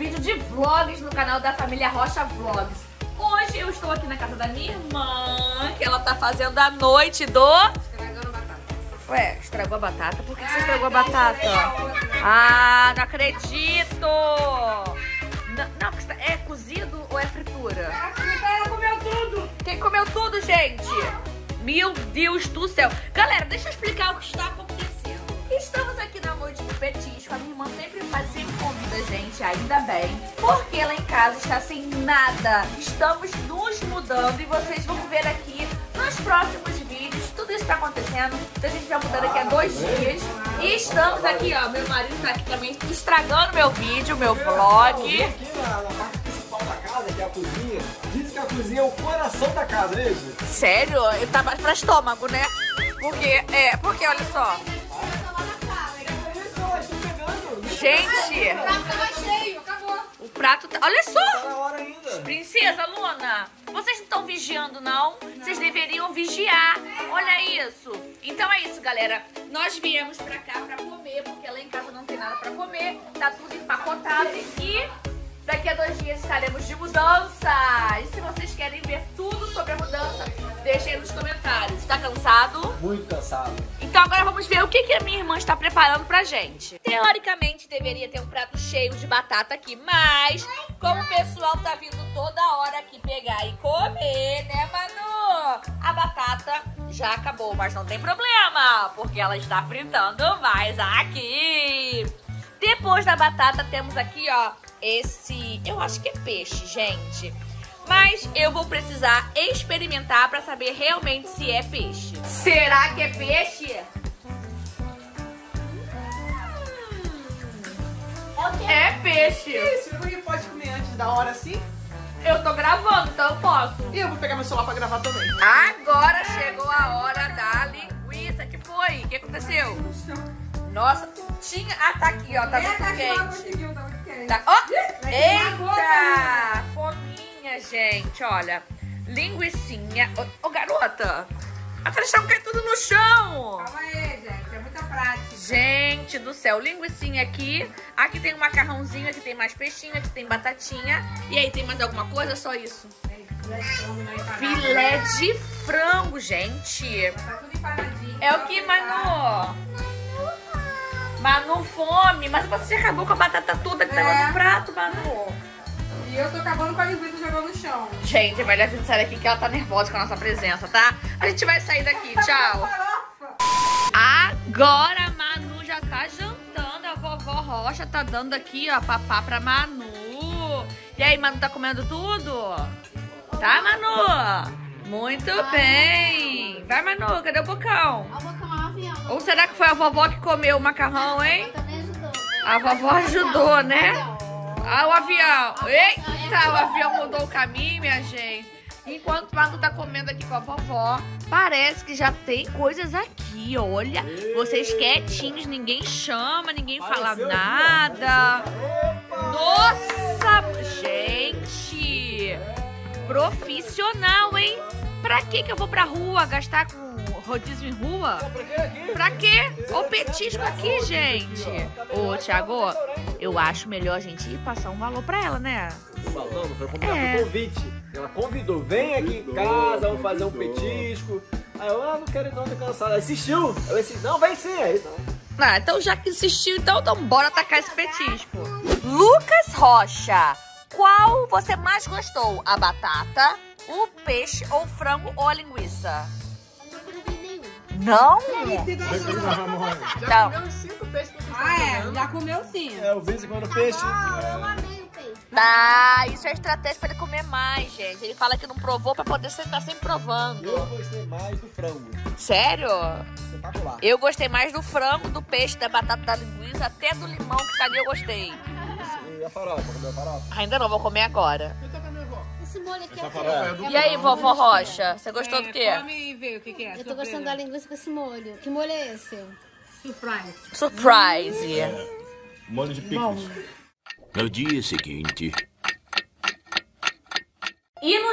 vídeo de vlogs no canal da família Rocha Vlogs. Hoje eu estou aqui na casa da minha irmã, que ela tá fazendo a noite do... Estragando a batata. Ué, estragou a batata? Por que você estragou a batata? Ah, não acredito! Não, é cozido ou é fritura? Ela comeu tudo. Quem comeu tudo, gente? Meu Deus do céu. Galera, deixa eu explicar o que está acontecendo. Estamos aqui na noite do petisco. A minha irmã sempre faz, sempre convida a gente, ainda bem. Porque lá em casa está sem nada. Estamos nos mudando e vocês vão ver aqui nos próximos vídeos. Tudo isso está acontecendo. A gente vai mudando aqui há 2 dias. E estamos aqui, ó. Meu marido tá aqui também estragando meu vídeo, meu vlog. Aqui na parte principal da casa, que é a cozinha. Dizem que a cozinha é o coração da casa, é isso? Sério? Ele tá mais pra estômago, né? Porque olha só. Gente, O prato tava cheio, acabou. o prato tá... Olha Tá só! na hora ainda. Princesa, Luna, vocês não estão vigiando, não? Vocês deveriam vigiar. Olha isso. Então é isso, galera. Nós viemos pra cá pra comer, porque lá em casa não tem nada pra comer. Tá tudo empacotado e daqui a 2 dias estaremos de mudança. E se vocês querem ver tudo sobre a mudança, deixem aí nos comentários. Tá cansado? Muito cansado. Então agora vamos ver o que a minha irmã está preparando pra gente. Teoricamente deveria ter um prato cheio de batata aqui, mas como o pessoal tá vindo toda hora aqui pegar e comer, né, Manu? A batata já acabou, mas não tem problema, porque ela está fritando mais aqui. Depois da batata temos aqui, ó, esse... Eu acho que é peixe, gente. Mas eu vou precisar experimentar pra saber realmente se é peixe. Será que é peixe? É peixe. Isso, como é que pode comer antes da hora assim? Eu tô gravando, então eu posso. E eu vou pegar meu celular pra gravar também. Agora chegou a hora da linguiça. Que foi? O que aconteceu? Nossa, tinha... Ah, tá aqui, ó. Tá muito quente. Tá... Ó! Eita! Fominha, gente, olha. Linguicinha. Ô, garota! Vocês estão caindo tudo no chão! Calma aí, gente. É muita prática. Gente do céu, linguicinha aqui. Aqui tem um macarrãozinho, aqui tem mais peixinho, aqui tem batatinha. E aí, tem mais alguma coisa? Só isso? Filé de frango, gente. Tá tudo empanadinho. É o que, Manu? Manu, fome. Mas você já acabou com a batata toda que tava no prato, Manu. E eu tô acabando com a linguiça jogando no chão. Gente, é melhor a gente sair daqui que ela tá nervosa com a nossa presença, tá? A gente vai sair daqui, tchau. Agora a Manu já tá jantando. A vovó Rocha tá dando aqui, ó, papá pra Manu. E aí, Manu, tá comendo tudo? Tá, Manu? Muito bem. Vai, Manu, cadê o bocão? Ou será que foi a vovó que comeu o macarrão, hein? A vovó ajudou, né? Ah, o avião. Eita, o avião mudou o caminho, minha gente. Enquanto o Manu tá comendo aqui com a vovó, parece que já tem coisas aqui, olha. Vocês quietinhos, ninguém chama, ninguém fala nada. Nossa, gente. Profissional, hein? Pra que eu vou pra rua gastar com rodízio em rua? Pra quê? Ó o petisco aqui, gente. Ô, Thiago, eu acho melhor a gente ir passar um valor pra ela, né? Não foi combinado, foi convite. Ela convidou, vem aqui em casa, vamos fazer um petisco. Aí eu, não quero ir não, tô cansado. Ela insistiu. Eu disse, não, vem sim. Aí, Ah, então já que insistiu, então bora atacar esse petisco. Lucas Rocha, qual você mais gostou? A batata, o peixe, ou o frango, ou a linguiça? Não? Já comeu 5 peixes que vocês Ah, estão já comeu sim. É, o Vince comendo peixe. Eu amei o peixe. Tá, isso é estratégia pra ele comer mais, gente. Ele fala que não provou pra poder estar sempre provando. Eu gostei mais do frango. Sério? Espetacular. Eu gostei mais do frango, do peixe, da batata, da linguiça, até do limão que tá ali eu gostei. E a farofa? Comeu a farofa? Ainda não, vou comer agora. Esse molho aqui é farofa E aí, vovó Rocha, você gostou do quê? Come e vê o que é. Eu tô gostando da linguiça com esse molho. Que molho é esse? Surprise. Surprise. Molho de picles. No dia seguinte... E no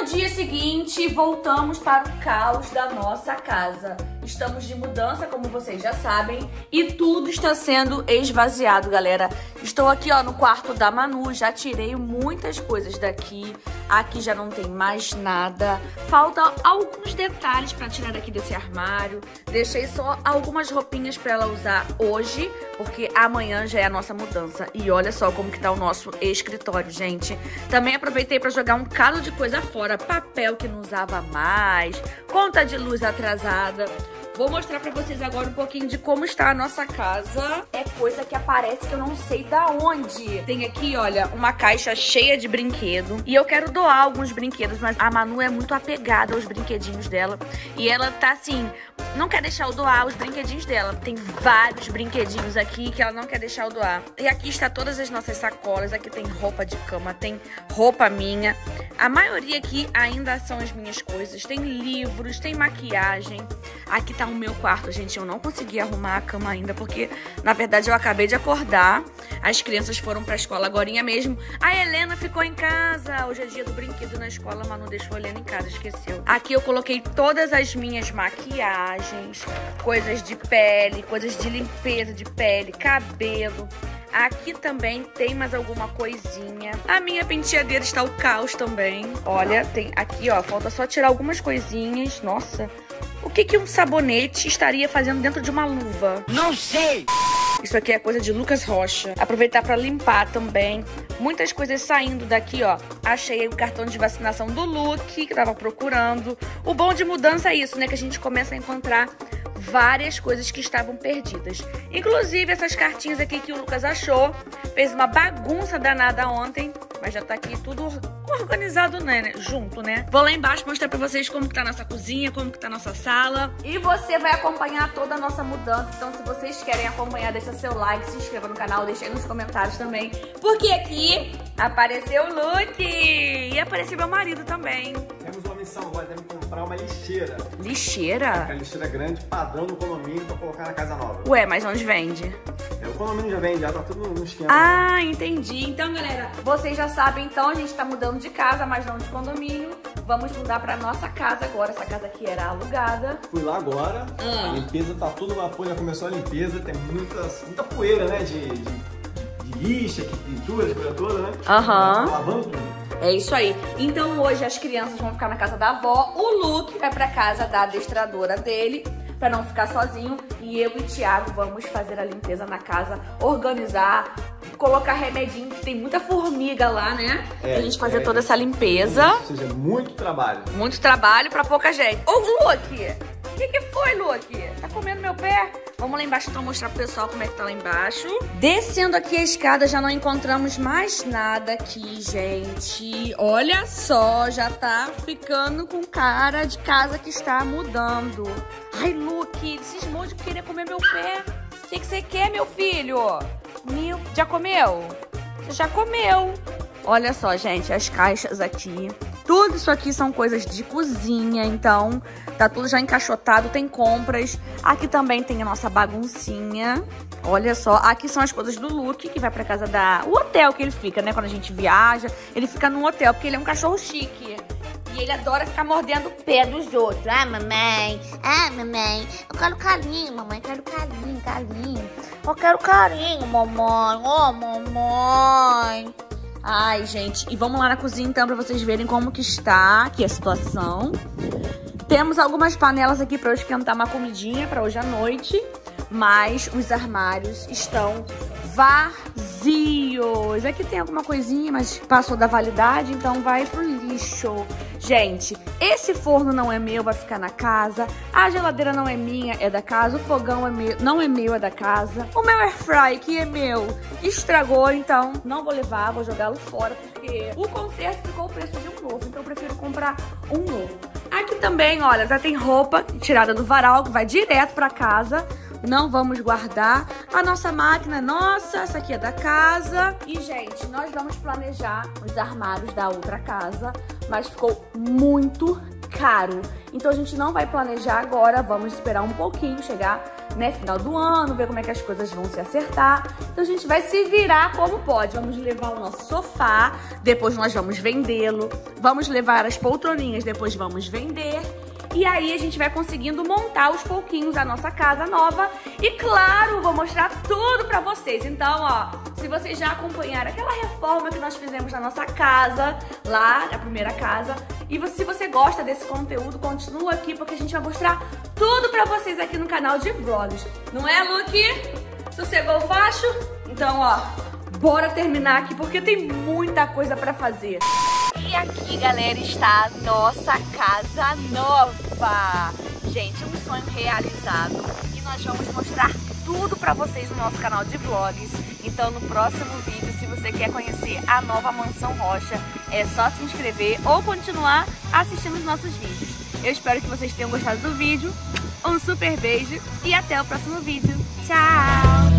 no dia seguinte, voltamos para o caos da nossa casa. Estamos de mudança, como vocês já sabem, e tudo está sendo esvaziado, galera. Estou aqui, ó, no quarto da Manu, já tirei muitas coisas daqui. Aqui já não tem mais nada. Faltam alguns detalhes para tirar aqui desse armário. Deixei só algumas roupinhas para ela usar hoje, porque amanhã já é a nossa mudança. E olha só como que tá o nosso escritório, gente. Também aproveitei para jogar um calo de coisa fora, papel que não usava mais, conta de luz atrasada. Vou mostrar pra vocês agora um pouquinho de como está a nossa casa. É coisa que aparece que eu não sei da onde. Tem aqui, olha, uma caixa cheia de brinquedo. E eu quero doar alguns brinquedos, mas a Manu é muito apegada aos brinquedinhos dela. E ela tá assim, não quer deixar eu doar os brinquedinhos dela. Tem vários brinquedinhos aqui que ela não quer deixar eu doar. E aqui está todas as nossas sacolas. Aqui tem roupa de cama, tem roupa minha. A maioria aqui ainda são as minhas coisas. Tem livros, tem maquiagem. Aqui tá o meu quarto, gente. Eu não consegui arrumar a cama ainda, porque, na verdade, eu acabei de acordar. As crianças foram pra escola agorinha mesmo. A Helena ficou em casa. Hoje é dia do brinquedo na escola. A Manu deixou a Helena em casa, esqueceu. Aqui eu coloquei todas as minhas maquiagens, coisas de pele, coisas de limpeza de pele, cabelo. Aqui também tem mais alguma coisinha. A minha penteadeira está o caos também. Olha, tem aqui, ó, falta só tirar algumas coisinhas. Nossa, o que um sabonete estaria fazendo dentro de uma luva? Não sei! Isso aqui é coisa de Lucas Rocha. Aproveitar para limpar também. Muitas coisas saindo daqui, ó. Achei o cartão de vacinação do Luke, que tava procurando. O bom de mudança é isso, né? Que a gente começa a encontrar várias coisas que estavam perdidas. Inclusive essas cartinhas aqui que o Lucas achou. Fez uma bagunça danada ontem, mas já tá aqui tudo organizado, né? Junto, né? Vou lá embaixo mostrar pra vocês como que tá a nossa cozinha, como que tá a nossa sala. E você vai acompanhar toda a nossa mudança. Então, se vocês querem acompanhar, deixa seu like, se inscreva no canal, deixa aí nos comentários também. Porque aqui apareceu o Luke e apareceu meu marido também. Temos uma missão agora, temos que comprar uma lixeira. Lixeira? Uma lixeira grande, padrão do condomínio, pra colocar na casa nova. Ué, mas onde vende? O condomínio já vende, já tá tudo no esquema. Ah, entendi. Então, galera, vocês já sabem, então, a gente tá mudando de casa, mas não de condomínio. Vamos mudar pra nossa casa agora. Essa casa aqui era alugada. Fui lá agora, a limpeza tá tudo vapor, já começou a limpeza, tem muita poeira, né, de lixa, pintura, coisa toda, né? Aham. Lavando tudo. É isso aí. Então hoje as crianças vão ficar na casa da avó. O Luke vai pra casa da adestradora dele, pra não ficar sozinho. E eu e o Thiago vamos fazer a limpeza na casa, organizar, colocar remedinho, que tem muita formiga lá, né? Pra gente fazer toda essa limpeza. Ou seja, muito trabalho. Muito trabalho pra pouca gente. Ô, Luke! O que foi, Luke? Tá comendo meu pé? Vamos lá embaixo então mostrar pro pessoal como é que tá lá embaixo. Descendo aqui a escada, já não encontramos mais nada aqui, gente. Olha só, já tá ficando com cara de casa que está mudando. Ai, Luke, cismou de querer comer meu pé. O que você quer, meu filho? Já comeu? Você já comeu. Olha só, gente, as caixas aqui. Tudo isso aqui são coisas de cozinha, então tá tudo já encaixotado, tem compras. Aqui também tem a nossa baguncinha. Olha só, aqui são as coisas do Luke, que vai pra casa o hotel que ele fica, né? Quando a gente viaja, ele fica num hotel, porque ele é um cachorro chique. E ele adora ficar mordendo o pé dos outros. Ah, mamãe, eu quero carinho, mamãe, quero carinho. Eu quero carinho, mamãe, mamãe. Ai, gente, e vamos lá na cozinha então pra vocês verem como que está aqui a situação. Temos algumas panelas aqui pra eu esquentar uma comidinha pra hoje à noite, mas os armários estão vazios. Aqui tem alguma coisinha, mas passou da validade, então vai pro lixo. Gente, esse forno não é meu, vai ficar na casa. A geladeira não é minha, é da casa. O fogão não é meu, é da casa. O meu airfry, que é meu, estragou, então não vou levar, vou jogá-lo fora, porque o conserto ficou o preço de um novo, então eu prefiro comprar um novo. Aqui também, olha, já tem roupa tirada do varal, que vai direto pra casa. Não vamos guardar. A nossa máquina é nossa, essa aqui é da casa. E, gente, nós vamos planejar os armários da outra casa, mas ficou muito caro. Então a gente não vai planejar agora, vamos esperar um pouquinho chegar né, final do ano, ver como é que as coisas vão se acertar. Então a gente vai se virar como pode. Vamos levar o nosso sofá, depois nós vamos vendê-lo. Vamos levar as poltroninhas, depois vamos vender. E aí a gente vai conseguindo montar aos pouquinhos a nossa casa nova. E claro, vou mostrar tudo pra vocês. Então, ó, se vocês já acompanharam aquela reforma que nós fizemos na nossa casa, lá na primeira casa, e se você gosta desse conteúdo, continua aqui porque a gente vai mostrar tudo pra vocês aqui no canal de vlogs. Não é, Luke? Sossegou o facho? Então, ó, bora terminar aqui porque tem muita coisa pra fazer. E aqui, galera, está a nossa casa nova. Gente, um sonho realizado. E nós vamos mostrar tudo pra vocês no nosso canal de vlogs. Então, no próximo vídeo, se você quer conhecer a nova Mansão Rocha, é só se inscrever ou continuar assistindo os nossos vídeos. Eu espero que vocês tenham gostado do vídeo. Um super beijo e até o próximo vídeo. Tchau!